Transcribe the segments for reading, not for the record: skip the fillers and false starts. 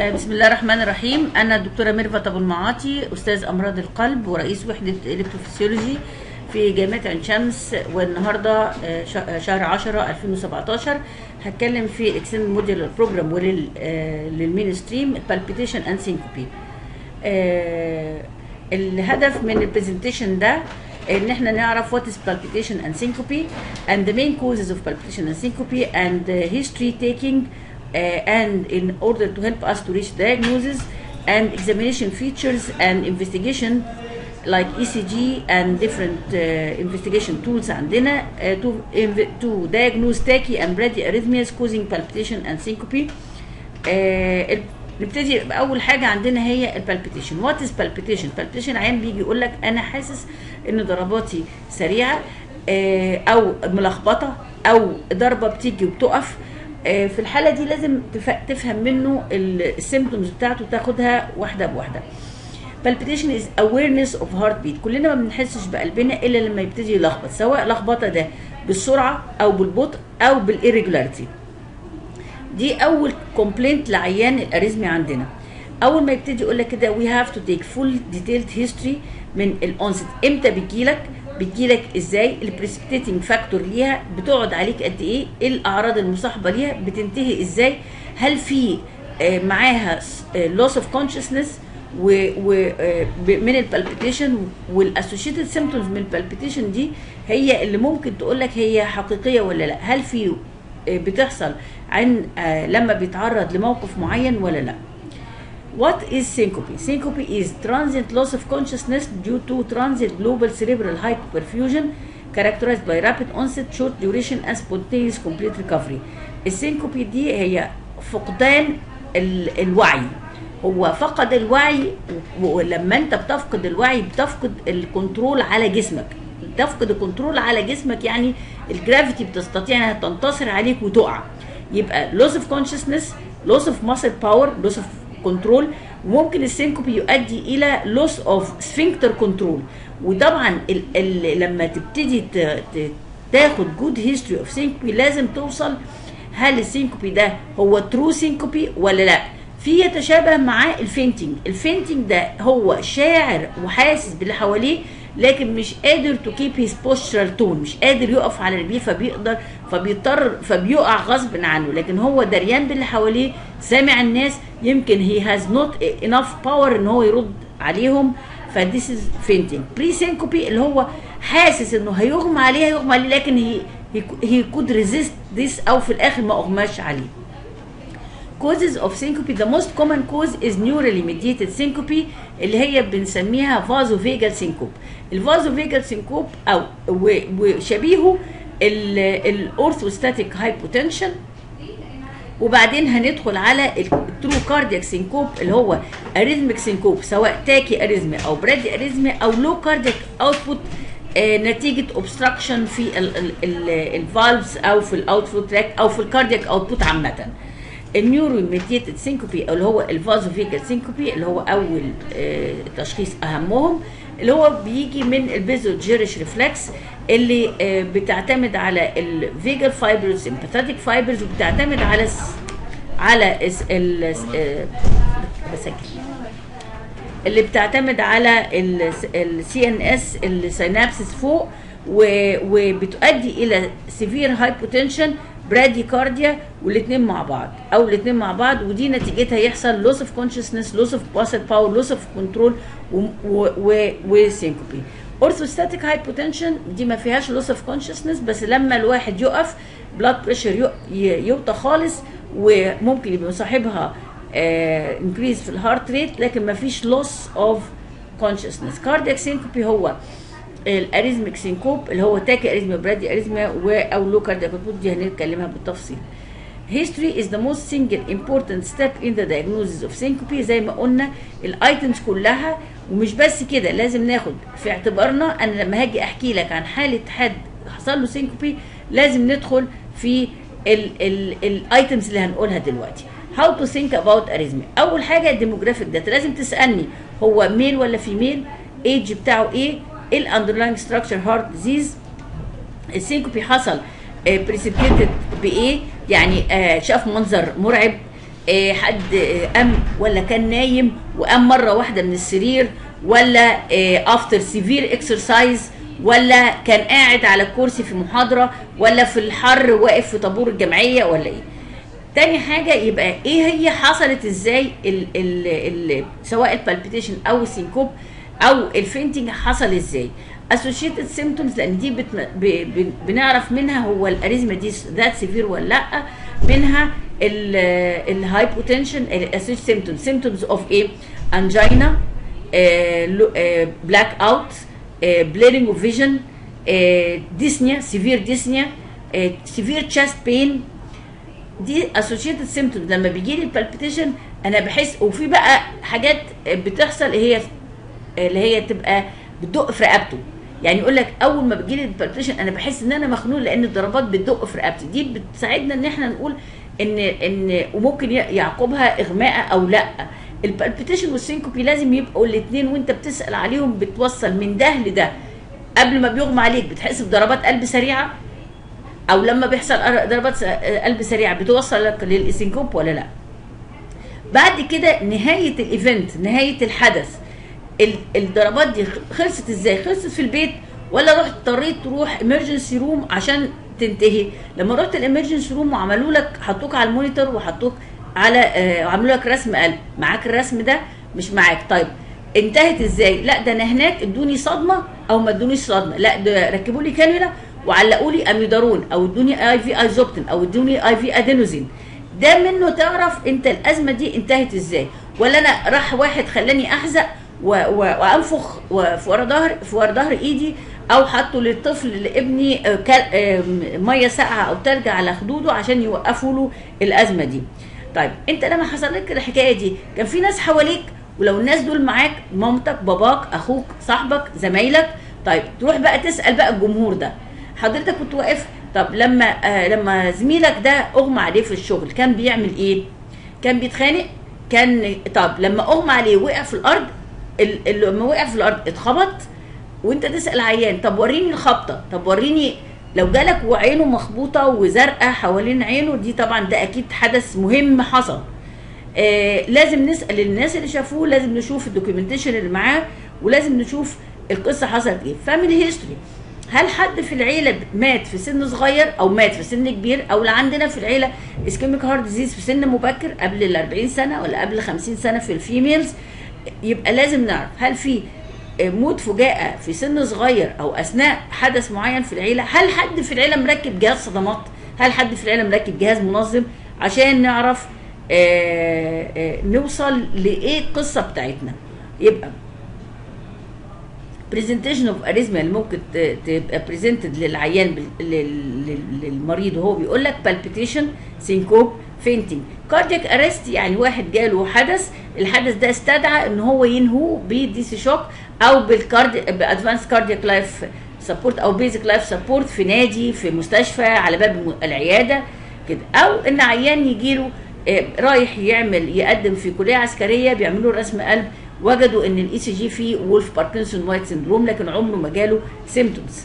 بسم الله الرحمن الرحيم. أنا الدكتورة ميرفت أبو المعاطي، أستاذ أمراض القلب ورئيس وحدة الكتروفسيولوجي في جامعة عين شمس. والنهاردة شهر 10 2017 هتكلم في اكستندد موديولار بروجرام وللمين ستريم بالبيتيشن اند سينكوبي. الهدف من البرزنتيشن ده ان احنا نعرف what is palpitation and syncope and the main causes of palpitation and syncope and history taking and in order to help us to reach diagnosis and examination features and investigation like ECG and different investigation tools عندنا to diagnose tachy and bradyarrhythmias causing palpitation and syncope. نبتدي باول حاجه عندنا هي البالبيتيشن. وات از بالبيتيشن؟ بالبيتيشن عيان بيجي يقول لك انا حاسس ان ضرباتي سريعه او ملخبطه او ضربه بتيجي وبتقف. في الحاله دي لازم تفهم منه السيمبتومز بتاعته، تاخدها واحده بواحده. بالبيتيشن از awareness of heartbeat. كلنا ما بنحسش بقلبنا الا لما يبتدي يلخبط، سواء لخبطه ده بالسرعه او بالبطء او بالإيريجولاريتي. دي اول كومبلينت لعيان الاريزمي عندنا. اول ما يبتدي يقول لك كده وي هاف تو تيك فول ديتيلد هيستوري من الاونست. امتى بتجيلك ازاي، البريسبيتيتنج فاكتور ليها بتقعد عليك قد ايه الاعراض المصاحبه ليها، بتنتهي ازاي، هل في معاها لوس اوف كونشسنس من البالبيتيشن، والاسوشيتد سيمبتومز من البالبيتيشن دي هي اللي ممكن تقول لك هي حقيقيه ولا لا، هل في بتحصل عن لما بيتعرض لموقف معين ولا لا. What is syncope? Syncope is transient loss of consciousness due to transient global cerebral hypoperfusion characterized by rapid onset, short duration and spontaneous complete recovery. السينكوبي دي هي فقدان الوعي. هو فقد الوعي، ولما انت بتفقد الوعي بتفقد الكنترول على جسمك. تفقد الكنترول على جسمك يعني الجرافيتي بتستطيع انها تنتصر عليك وتقع. يبقى loss of consciousness, loss of muscle power, loss of control. وممكن السينكوبي يؤدي الى loss of sphincter control. وطبعا لما تبتدي تاخد good history of syncope لازم توصل هل السينكوبي ده هو true سينكوبي ولا لا. في يتشابه معاه الفينتينج. الفينتينج ده هو شاعر وحاسس باللي حواليه لكن مش قادر to keep his postural tone، مش قادر يقف على رجليه فبيقع غصب عنه، لكن هو دريان باللي حواليه، سامع الناس، يمكن he has not enough power ان هو يرد عليهم. فديس از fainting. بري سينكوبي اللي هو حاسس انه هيغمى عليه لكن he could resist this او في الاخر ما اغماش عليه. Causes of syncope. The most common cause is neurally mediated syncope اللي هي بنسميها vasovagal syncope. الفازوفيجال سينكوب او وشبيهه الاورثوستاتيك هايبوتنشن. وبعدين هندخل على الترو كاردياك سينكوب اللي هو اريثميك سينكوب، سواء تاكي اريثميا او برادي اريثميا او لو كاردياك اوتبوت نتيجه اوبستراكشن في الفالفز او في الاوتفلو تراك او في الكاردياك اوتبوت عامه. النيورو ميديتد سينكوبي اللي هو الفازوفيجال سينكوبي اللي هو اول تشخيص اهمهم، اللي هو بيجي من البيزو جيرش ريفلكس اللي بتعتمد على الفيجال فايبرز، سيمباثيك فايبرز، وبتعتمد على اللي بتعتمد على السي ان اس السينابسس فوق، وبتؤدي الى سيفير هايبوتنشن براديكارديا والاثنين مع بعض ودي نتيجتها يحصل لوس اوف كونشسنس، لوس اوف ماسل باور، لوس اوف كنترول وسينكوبي. اورثوستاتيك هايبوتنشن دي ما فيهاش لوس اوف كونشسنس، بس لما الواحد يقف بلاد بريشر يوطى خالص، وممكن يبقى مصاحبها انكريز في الهارت ريت، لكن ما فيش لوس اوف كونشسنس. كاردياك سينكوبي هو الاريزميك سينكوب اللي هو تاكي اريزميا، برادي اريزميا او لو كاردياك اوتبوت، دي هنتكلمها بالتفصيل. History is the most single important step in the diagnosis of syncope. زي ما قلنا الايتمز كلها، ومش بس كده، لازم ناخد في اعتبارنا انا لما هاجي احكي لك عن حاله حد حصل له سينكوبي لازم ندخل في الايتمز اللي هنقولها دلوقتي. How to think about arrhythmia. اول حاجه الديموجرافيك داتا، لازم تسالني هو ميل ولا فيميل، ايج بتاعه ايه الاندرلاينج ستراكشر، هارت ديزيز، السينكوبي حصل بريسيبيتد بايه، يعني شاف منظر مرعب، حد قام ولا كان نايم وقام مره واحده من السرير، ولا افتر سيفير اكسرسايز، ولا كان قاعد على الكرسي في محاضره، ولا في الحر واقف في طابور الجمعيه، ولا ايه. تاني حاجه يبقى ايه هي حصلت ازاي ال سواء البالبيتيشن او السينكوب او الفينتنج حصل ازاي. associated symptoms لان دي بنعرف منها هو الاريزما دي ذات سيفير ولا لا. منها الهايبوتنشن symptoms of ايه، انجينا، بلاك اوت، blurring of vision، dyspnea severe dyspnea، severe chest pain. دي associated symptoms. لما بيجي لي البالبيتيشن انا بحس، وفي بقى حاجات بتحصل اللي هي تبقى بتدق في رقبته. يعني يقول لك اول ما بتجي لي البالبيتيشن انا بحس ان انا مخنوق لان الضربات بتدق في رقبتي. دي بتساعدنا ان احنا نقول ان وممكن يعقبها اغماء او لا. البالبيتيشن والسينكوبي لازم يبقوا الاثنين وانت بتسال عليهم بتوصل من ده لده. قبل ما بيغمى عليك بتحس بضربات قلب سريعه، او لما بيحصل ضربات قلب سريعه بتوصل لك للسينكوب ولا لا. بعد كده نهايه الايفنت، نهايه الحدث، الضربات دي خلصت ازاي؟ خلصت في البيت ولا رحت اضطريت تروح امرجنسي روم عشان تنتهي؟ لما رحت الامرجنسي روم وعملوا لك، حطوك على المونيتور وحطوك على عملوا لك رسم قلب، معاك الرسم ده مش معاك. طيب انتهت ازاي؟ لا ده انا هناك ادوني صدمه او ما ادونيش صدمه، لا ده ركبوا لي كانولا وعلقوا لي اميدارون او ادوني اي في ايزوبتين او ادوني اي في ادينوزين. ده منه تعرف انت الازمه دي انتهت ازاي. ولا انا راح واحد خلاني احزق وانفخ في ورا ظهر ايدي، او حطوا للطفل لابني ميه ساقعه او تلج على خدوده عشان يوقفوا له الازمه دي. طيب انت لما حصل لك الحكايه دي كان في ناس حواليك، ولو الناس دول معاك مامتك باباك اخوك صاحبك زمايلك، طيب تروح بقى تسال بقى الجمهور ده حضرتك كنت واقف. طب لما زميلك ده اغمى عليه في الشغل كان بيعمل ايه؟ كان بيتخانق؟ كان طب لما اغمى عليه وقع في الارض، لما وقع في الارض اتخبط وانت تسال عيان طب وريني الخبطه، طب وريني لو جالك وعينه مخبوطه وزرقاء حوالين عينه، دي طبعا ده اكيد حدث مهم حصل. لازم نسال الناس اللي شافوه، لازم نشوف الدوكيومنتيشن اللي معاه، ولازم نشوف القصه حصلت ايه. فاميلي هيستوري، هل حد في العيله مات في سن صغير او مات في سن كبير، او عندنا في العيله اسكيميك هارت ديزيز في سن مبكر قبل ال 40 سنه ولا قبل 50 سنه في الفيميلز. يبقى لازم نعرف هل في موت فجاءه في سن صغير او اثناء حدث معين في العيله. هل حد في العيله مركب جهاز صدمات، هل حد في العيله مركب جهاز منظم، عشان نعرف نوصل لايه القصه بتاعتنا. يبقى بريزنتيشن اوف اريزما اللي ممكن تبقى بريزنتد للعيان للمريض وهو بيقول لك بالبيتيشن، سينكوب، فينتنج، كاردياك ارست. يعني واحد جاله حدث، الحدث ده استدعى ان هو ينهوه بدي سي شوك او بادفانس كاردياك لايف سبورت او بيزك لايف سبورت في نادي، في مستشفى، على باب العياده كده. او ان عيان يجيله رايح يقدم في كليه عسكريه بيعملوا رسم قلب، وجدوا ان الاي سي جي فيه وولف باركنسون وايت سندروم لكن عمره ما جاله سيمبتومز.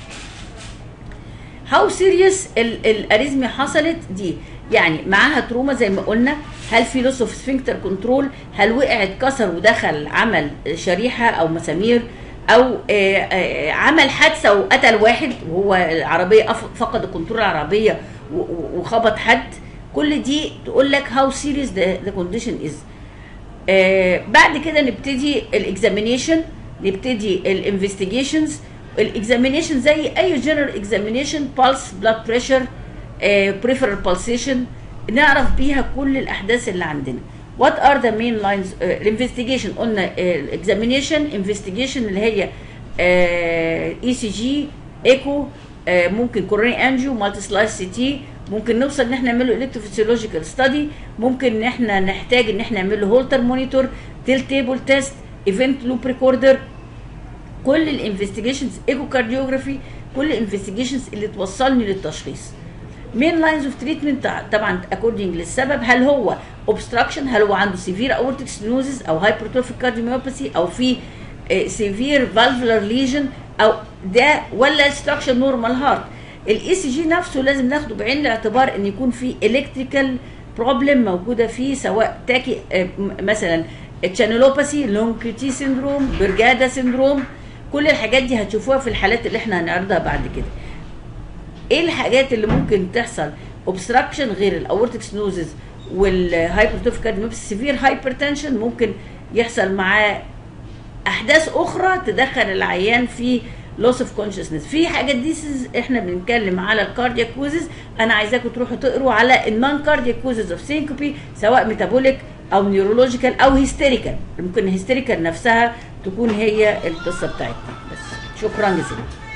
هاو سيريس الاريزميا حصلت دي؟ يعني معاها تروما زي ما قلنا، هل في لوس اوف سفنكتر كنترول، هل وقع اتكسر ودخل عمل شريحه او مسامير، او عمل حادثه وقتل واحد وهو العربيه فقد الكنترول العربيه وخبط حد. كل دي تقول لك هاو سيريس ذا كونديشن از. بعد كده نبتدي الاكزامينيشن، نبتدي الانفستيجيشنز. الاكزامينيشن زي اي جنرال اكزامينيشن، بالس، بلاد بريشر، بريفرال بالسيشن، نعرف بيها كل الاحداث اللي عندنا. وات ار ذا مين لاينز. الانفستيجيشن قلنا الاكزامينيشن، انفستيجيشن اللي هي اي سي جي، ايكو، ممكن كوروني انجيو، مالتي سلايس سي تي، ممكن نوصل ان احنا نعمله الكتروفيسيولوجيكال ستادي، ممكن ان احنا نحتاج ان احنا نعمله هولتر مونيتور، تيل تيبل تيست، ايفنت لوب ريكوردر. كل الانفستيجيشنز، ايكو كارديوجرافي، كل الانفستيجيشنز اللي توصلني للتشخيص. مين لاينز اوف تريتمنت طبعا اكوردنج للسبب، هل هو اوبستراكشن، هل هو عنده سيفير اورتيك ستينوزس او هايبرتروفيك كارديوميوباثي او في سيفير فالفولار ليجن او ده، ولا ستراكشر نورمال هارت. الاي سي جي نفسه لازم ناخده بعين الاعتبار ان يكون في الكتريكال بروبلم موجوده فيه، سواء تاكي مثلا تشانلوباسي، لونج كيوتي سيندروم، برجادا سيندروم. كل الحاجات دي هتشوفوها في الحالات اللي احنا هنعرضها بعد كده. ايه الحاجات اللي ممكن تحصل اوبستراكشن غير الاورتيك ستنوزز والهايبرتروفيك كارديوميوباثي؟ سيفير هايبرتنشن ممكن يحصل معاه احداث اخرى تدخل العيان في لوس اوف كونشسنس. في حاجات دي احنا بنتكلم على الكاردياك كوزز، انا عايزاكم تروحوا تقروا على النون كاردياك كوزز اوف سينكوبي، سواء ميتابوليك او نيورولوجيكال او هيستيريكال. ممكن الهيستيريكال نفسها تكون هي القصه بتاعتنا. بس شكرا جزيلا.